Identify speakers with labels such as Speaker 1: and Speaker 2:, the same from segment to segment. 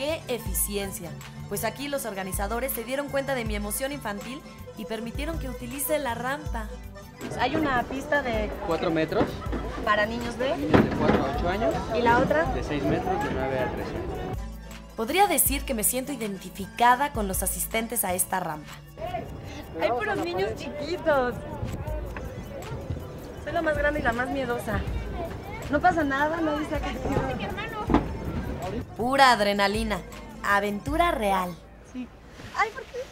Speaker 1: ¡Qué eficiencia! Pues aquí los organizadores se dieron cuenta de mi emoción infantil y permitieron que utilice la rampa.
Speaker 2: Hay una pista de
Speaker 3: 4 metros.
Speaker 2: Para niños de...
Speaker 3: Niños de 4 a 8 años.
Speaker 2: ¿Y la otra?
Speaker 3: De 6 metros, de 9 a 13 años.
Speaker 1: Podría decir que me siento identificada con los asistentes a esta rampa.
Speaker 2: Hay puros niños chiquitos. Soy la más grande y la más miedosa. No pasa nada, nadie se ha caído.
Speaker 1: Pura adrenalina, aventura real.
Speaker 2: Sí. Ay, ¿por qué?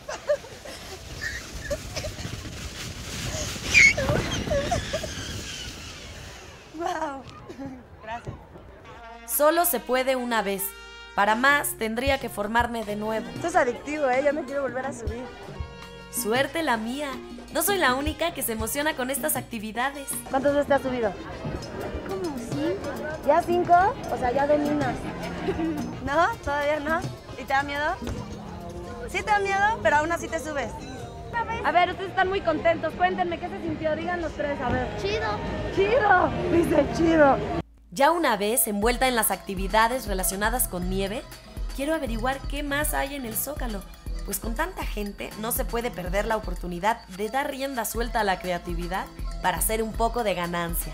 Speaker 2: Wow. Gracias.
Speaker 1: Solo se puede una vez. Para más, tendría que formarme de nuevo.
Speaker 2: Esto es adictivo, ¿eh? Ya me quiero volver a subir.
Speaker 1: Suerte la mía. No soy la única que se emociona con estas actividades.
Speaker 2: ¿Cuántas veces te has subido?
Speaker 4: Como 5.
Speaker 2: ¿Ya 5? O sea, ya dominas. ¿No? ¿Todavía no? ¿Y te da miedo? Sí te da miedo, pero aún así te subes. A ver, ustedes están muy contentos. Cuéntenme, ¿qué se sintió? Digan los tres, a ver.
Speaker 4: Chido.
Speaker 2: ¡Chido! Dice chido.
Speaker 1: Ya una vez envuelta en las actividades relacionadas con nieve, quiero averiguar qué más hay en el Zócalo. Pues con tanta gente no se puede perder la oportunidad de dar rienda suelta a la creatividad para hacer un poco de ganancia.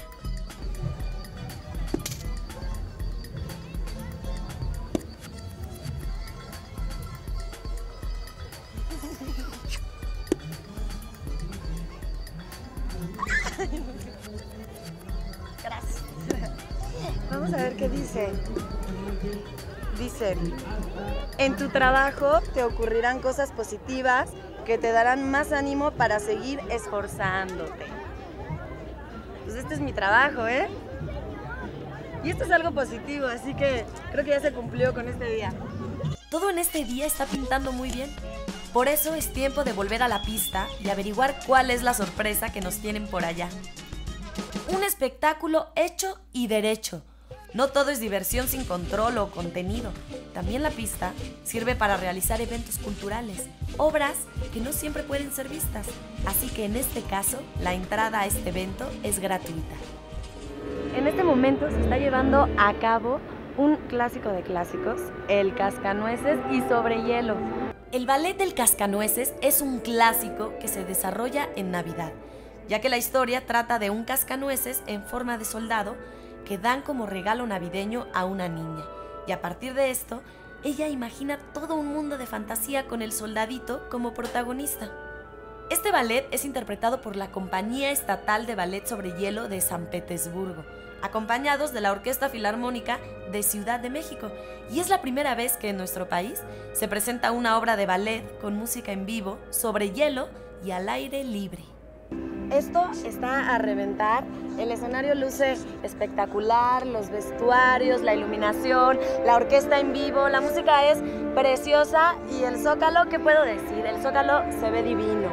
Speaker 2: Gracias. Vamos a ver qué dice. Dice, en tu trabajo te ocurrirán cosas positivas que te darán más ánimo para seguir esforzándote. Pues este es mi trabajo, ¿eh? Y esto es algo positivo, así que creo que ya se cumplió con este día.
Speaker 1: Todo en este día está pintando muy bien. Por eso es tiempo de volver a la pista y averiguar cuál es la sorpresa que nos tienen por allá. Un espectáculo hecho y derecho. No todo es diversión sin control o contenido. También la pista sirve para realizar eventos culturales, obras que no siempre pueden ser vistas. Así que en este caso, la entrada a este evento es gratuita.
Speaker 2: En este momento se está llevando a cabo un clásico de clásicos, el Cascanueces y sobre hielo.
Speaker 1: El ballet del Cascanueces es un clásico que se desarrolla en Navidad, ya que la historia trata de un cascanueces en forma de soldado que dan como regalo navideño a una niña. Y a partir de esto, ella imagina todo un mundo de fantasía con el soldadito como protagonista. Este ballet es interpretado por la Compañía Estatal de Ballet sobre Hielo de San Petersburgo, acompañados de la Orquesta Filarmónica de Ciudad de México. Y es la primera vez que en nuestro país se presenta una obra de ballet con música en vivo, sobre hielo y al aire libre.
Speaker 2: Esto está a reventar, el escenario luce espectacular, los vestuarios, la iluminación, la orquesta en vivo, la música es preciosa y el Zócalo, ¿qué puedo decir? El Zócalo se ve divino.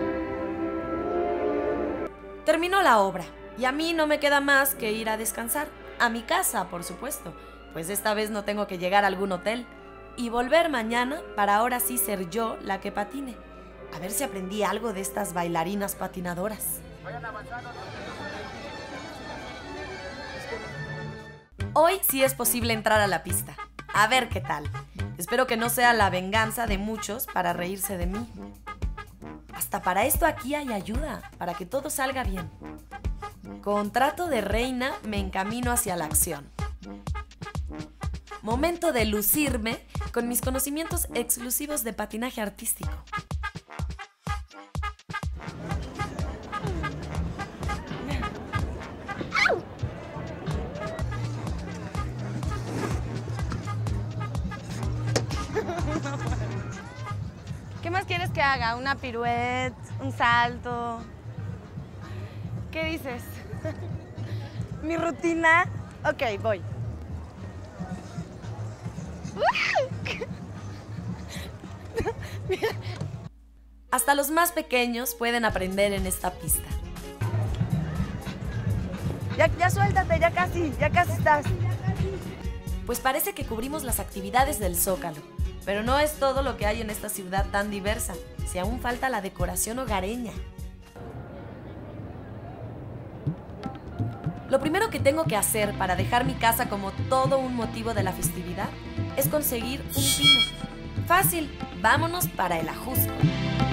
Speaker 1: Terminó la obra y a mí no me queda más que ir a descansar, a mi casa, por supuesto, pues esta vez no tengo que llegar a algún hotel y volver mañana para ahora sí ser yo la que patine. A ver si aprendí algo de estas bailarinas patinadoras. Hoy sí es posible entrar a la pista. A ver qué tal. Espero que no sea la venganza de muchos para reírse de mí. Hasta para esto aquí hay ayuda, para que todo salga bien. Con trato de reina me encamino hacia la acción. Momento de lucirme con mis conocimientos exclusivos de patinaje artístico.
Speaker 2: ¿Qué más quieres que haga? ¿Una piruette? ¿Un salto? ¿Qué dices? ¿Mi rutina? Ok, voy.
Speaker 1: Hasta los más pequeños pueden aprender en esta pista.
Speaker 2: Ya suéltate, ya casi estás.
Speaker 1: Pues parece que cubrimos las actividades del Zócalo, pero no es todo lo que hay en esta ciudad tan diversa, si aún falta la decoración hogareña. Lo primero que tengo que hacer para dejar mi casa como todo un motivo de la festividad es conseguir un pino. Fácil, vámonos para el Ajusco.